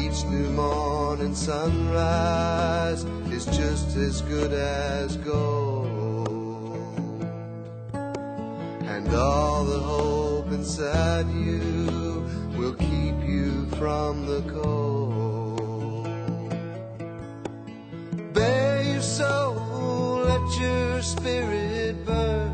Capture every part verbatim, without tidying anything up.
Each new morning sunrise is just as good as gold, and all the hope inside you will keep you from the cold. Bare your soul, let your spirit burn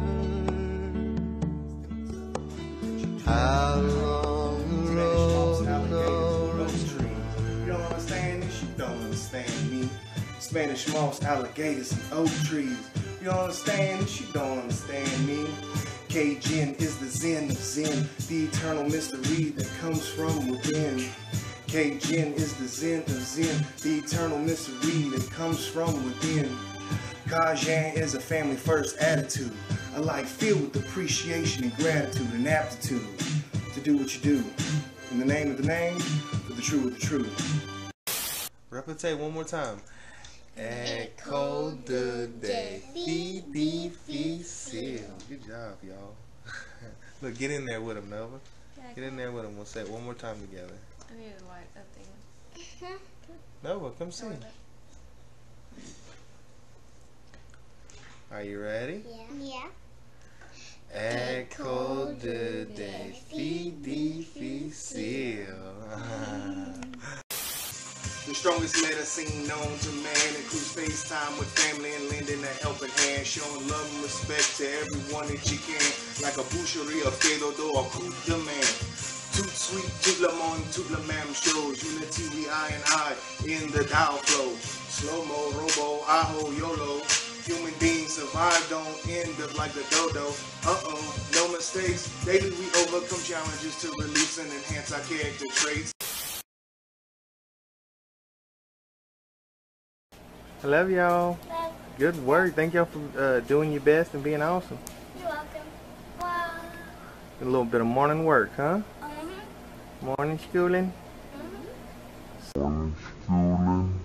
out along the road. You don't understand this, you don't understand me. Spanish moss, alligators, and oak trees. You don't understand this, you don't understand me. Cajun is the zen of zen, the eternal mystery that comes from within. Cajun is the zen of zen, the eternal mystery that comes from within. Cajun is a family first attitude, a life filled with appreciation and gratitude and aptitude to do what you do. In the name of the name, for the true of the true. Replicate one more time. Echo de day, be difficile. Good job, y'all. Look, get in there with them, Nova. Get in there with them. We'll say it one more time together. I need to light that thing. Nova, come sing. Are you ready? Yeah. Echo de day, be difficile. The strongest medicine known to man includes FaceTime with family and lending a helping hand, showing love and respect to everyone that you can, like a boucherie, a fado or a coupe de man. Tout sweet, tout le monde, tout le même chose. Unity, we I and I in the dial flow. Slow-mo, robo, aho, YOLO. Human beings survive, don't end up like a dodo. Uh-oh, no mistakes. Daily we overcome challenges to release and enhance our character traits. I love y'all. Good work. Thank y'all for uh, doing your best and being awesome. You're welcome. Wow. A little bit of morning work, huh? Mm-hmm. Morning schooling. Mm-hmm. Morning schooling.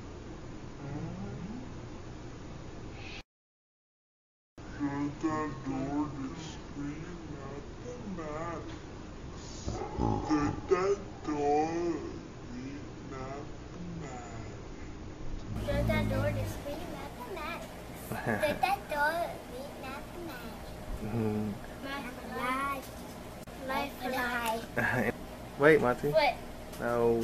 Shut that door to scream mathematics. Shut that door to read mathematics. Shut that door to scream mathematics. Shut that door to read mathematics. Mm. Mathematics. Mathematics. Wait, Monty. What? No.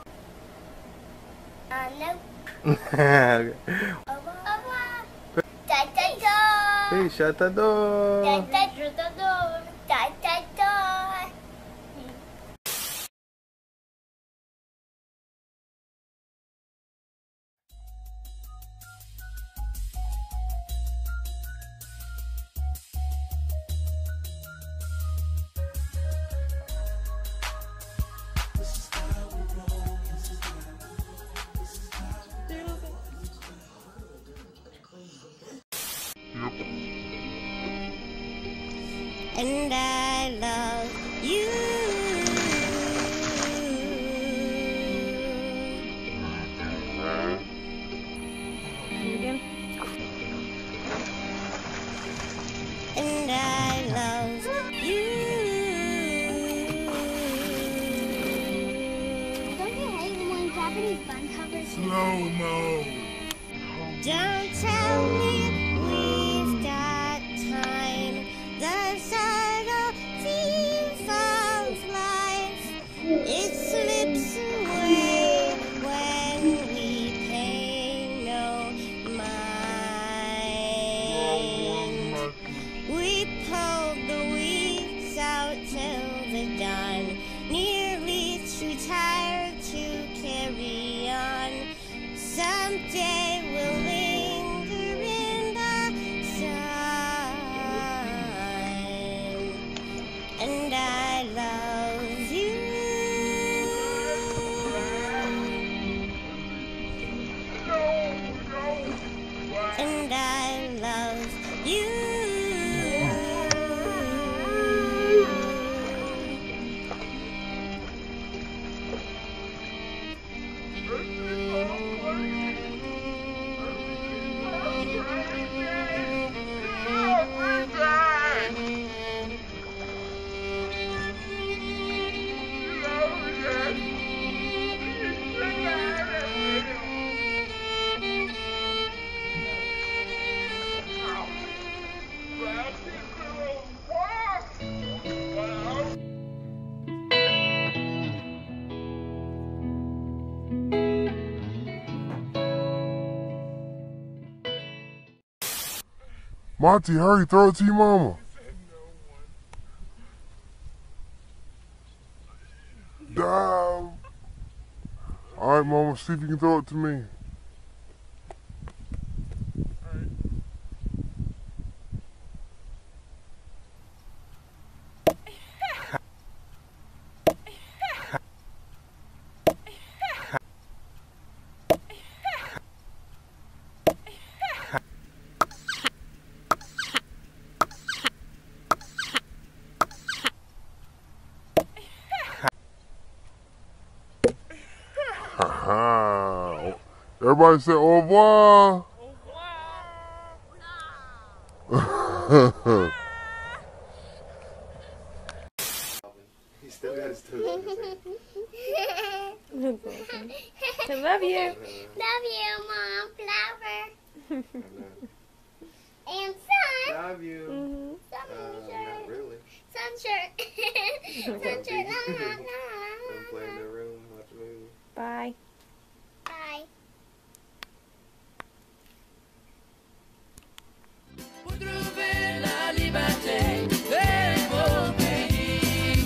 Uh, no. Okay. Over. Over. Da da da. Please shut the door. Da da da da. Da da da. And I love you. Again? And I love you. Don't you hate when Japanese fun covers? Slow-mo. Don't tell me we've got time. The subtleties of life, it slips away when we pay no mind. We pulled the weeds out till the dawn, nearly too tired to carry on. Someday we'll linger in the sun. And I love you. And I love you. Monty, hurry, throw it to your mama. Damn. All right, mama, see if you can throw it to me. Everybody say au revoir. He still got his toes in his hand. That's awesome. I love you. Love you, Mom. Flower. And sun. Love you. Mm-hmm. Sun Uh, shirt. not really. Sun shirt. Sun shirt. La, la, la, Don't play in la. their room, watch a movie. Bye. Bye. Trouver la liberté, c'est beau pays.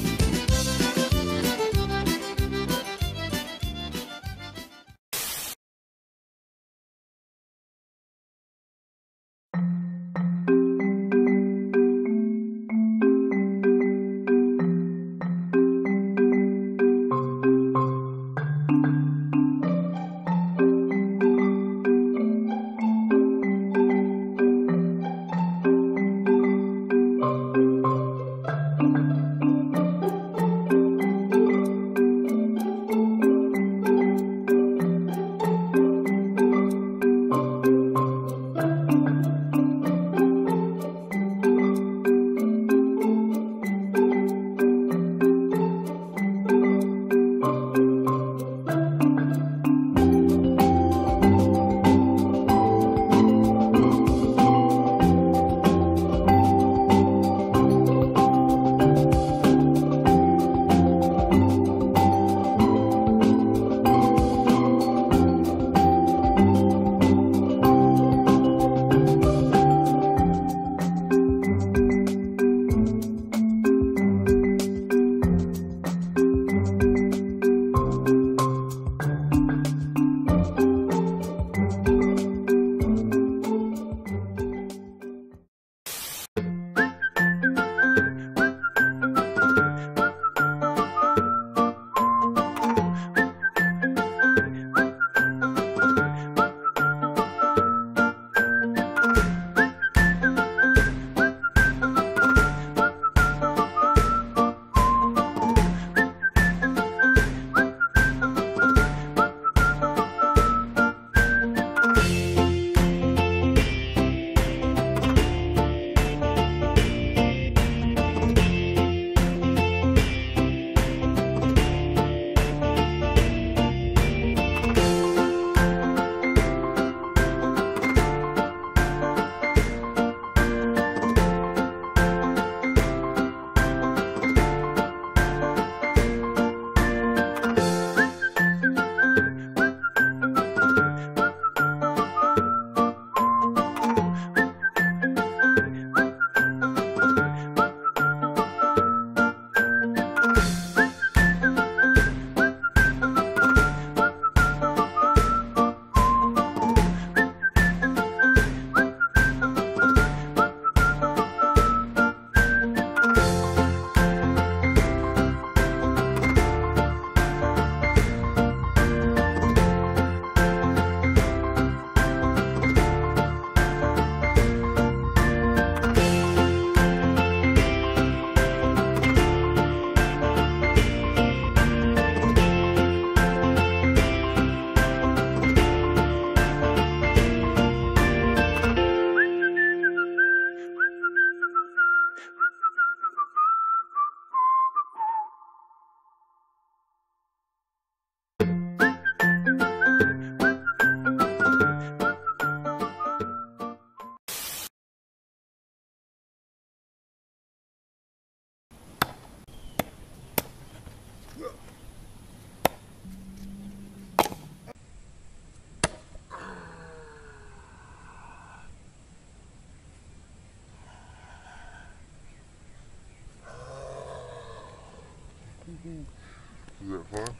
Is that fun?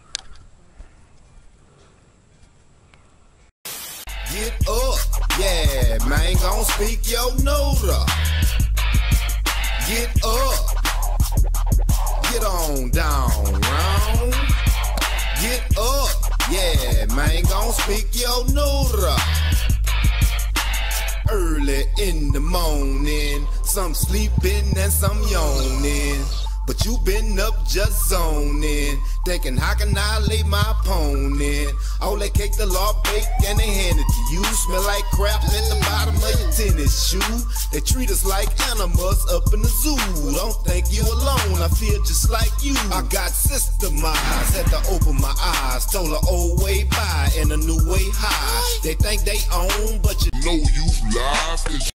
Get up, yeah, man, gon' speak your note. Get up, get on down, round. Get up, yeah, man, gon' speak your note. Early in the morning, some sleeping and some yawning. But you been up just zoning, thinking how can I lay my opponent? All that cake the law baked and they hand it to you. Smell like crap at the bottom of your tennis shoe. They treat us like animals up in the zoo. Don't think you alone, I feel just like you. I got systemized, had to open my eyes. Told her old way by and a new way high. They think they own, but you know you live. 'Cause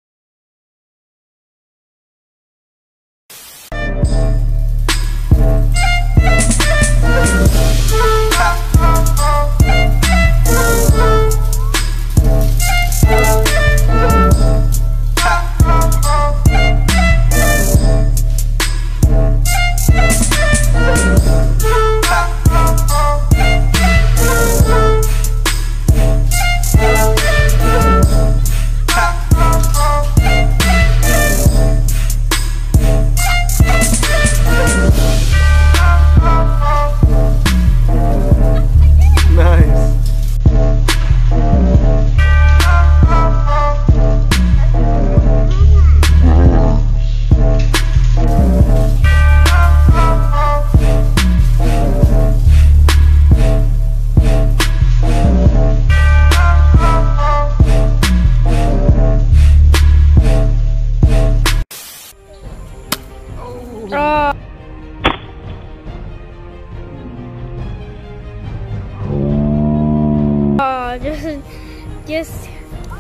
just, just.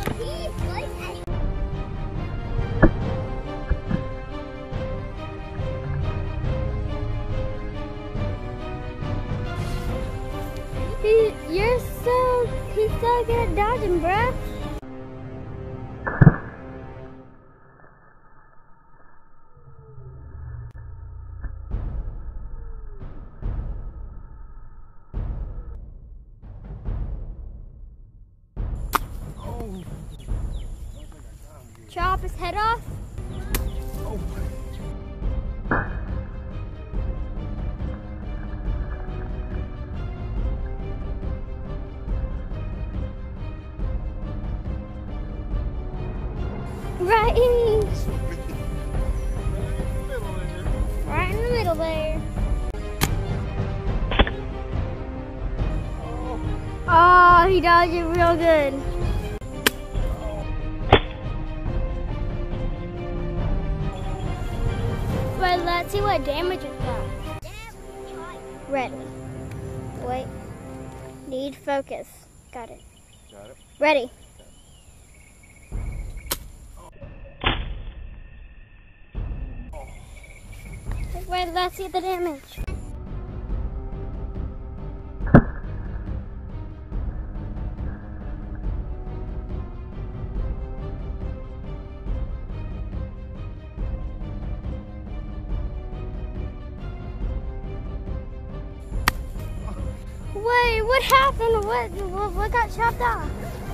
He, you're so, he's so good at dodging, bruh. Chop his head off. Oh Right in, right in the middle there. Oh, he dodged it real good. But let's see what damage it got. Ready. Wait. Need focus. Got it. Got it. Ready. Wait, let's see the damage. Wait, what happened? What, what, what got chopped off?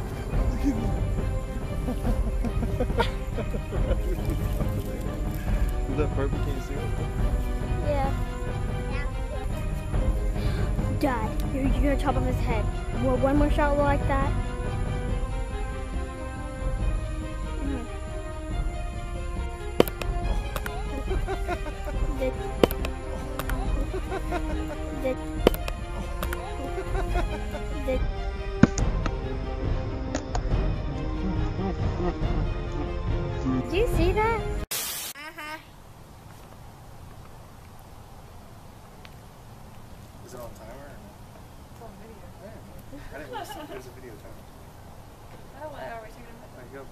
Is that purple? Can you see it? Yeah. Dad, you're, you're gonna chop off his head. Well, one more shot like that. Mm. Did, did, did. Did you see that? Uh-huh. Is it on timer? It's on video. I didn't really see if there's a video timer. Oh, well, are we taking a There you go.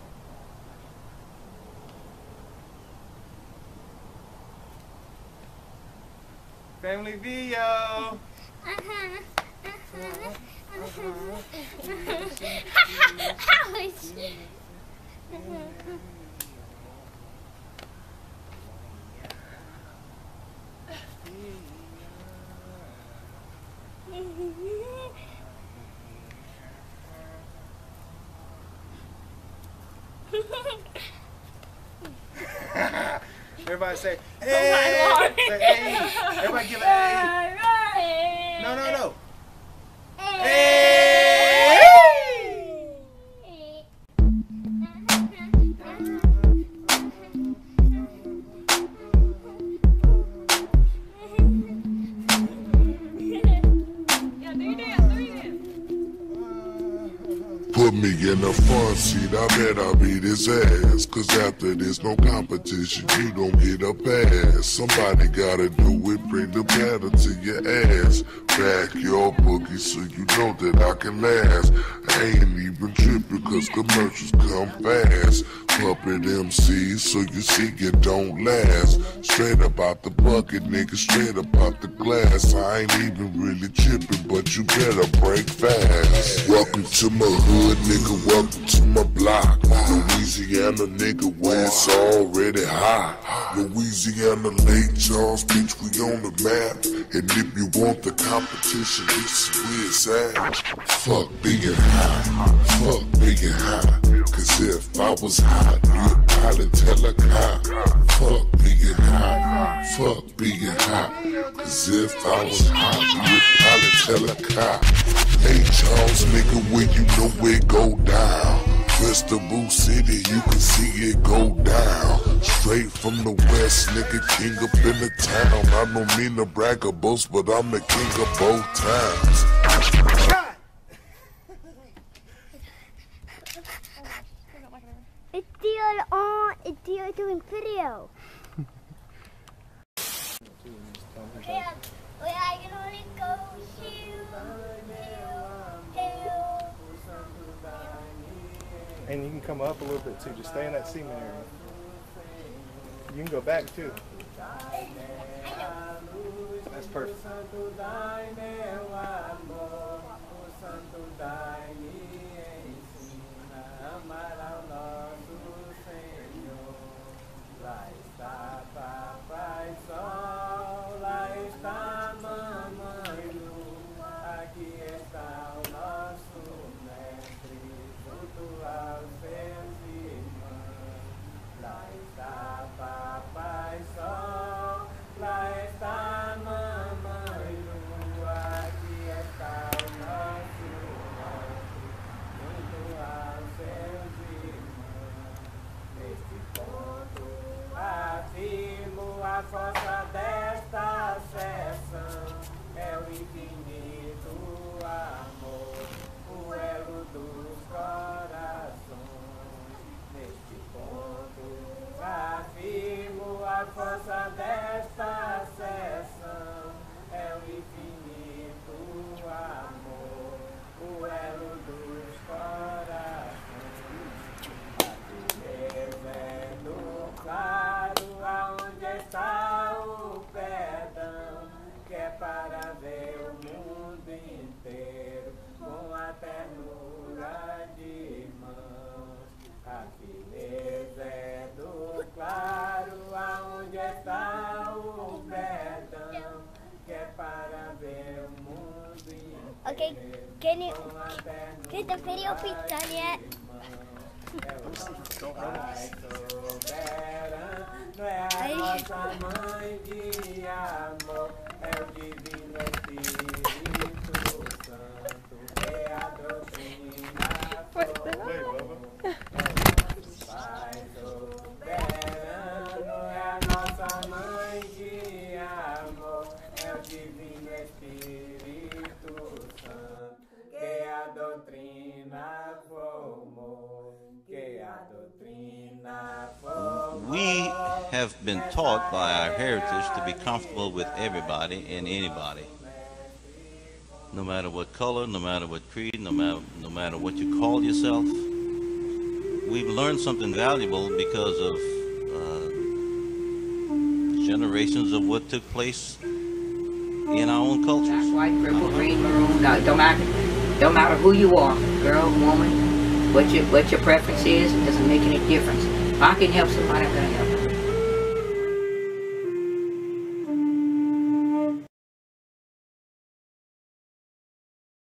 Family video. Uh-huh. Uh-huh. Uh-huh. Ouch. Everybody say, hey! Say, hey! Everybody give an hey! No, no, no! Hey! Put me in the front seat, I bet I'll beat his ass. Cause after there's no competition, you don't get a pass. Somebody gotta do it, bring the paddle to your ass. Back your boogie so you know that I can last. I ain't even tripping cause commercials come fast. Puppet M Cs so you see it don't last. Straight up out the bucket, nigga, straight up out the glass. I ain't even really tripping, but you better break fast. Welcome to my hood, nigga, welcome to my block. Louisiana, nigga, where it's already hot. Louisiana, Lake Charles, bitch, we on the map. And if you want the competition, this is where it's at. Fuck being high, fuck being high. Cause if I was hot, you'd probably tell a cop. Fuck being high, fuck being hot. Cause if I was hot, you'd probably tell a cop. Lake Charles, nigga, where you know it go down. Festival City, you can see it go down. Straight from the west, nigga, king up in the town. I don't mean to brag or boast, but I'm the king of both towns. It's still on, it's still doing video. Yeah, well, I can only go hill, hill, hill. And you can come up a little bit too, just stay in that cement area. You can go back too. That's perfect. A força desta sessão é o infinito amor, o elo dos corações. Neste ponto afirmo a força desta sessão é o infinito amor, o elo dos corações. A beleza é do claro aonde está o perdão, que é para ver o mundo inteiro com a ternura de mãos. A beleza é do claro aonde está o perdão, que é para ver o mundo inteiro. Okay, can you get the video piece done yet? Não é a nossa mãe de amor, é o divino Espírito Santo, que a doutrina formou. Pai soberano, é a nossa mãe de amor, é o divino Espírito Santo, que a doutrina formou. Que a doutrina formou. We have been taught by our heritage to be comfortable with everybody and anybody. No matter what color, no matter what creed, no matter, no matter what you call yourself. We've learned something valuable because of uh, generations of what took place in our own cultures. Black, white, purple, green, maroon, no, don't matter, don't matter who you are, girl, woman, what your, what your preference is, it doesn't make any difference. If I can help somebody, I'm going to help.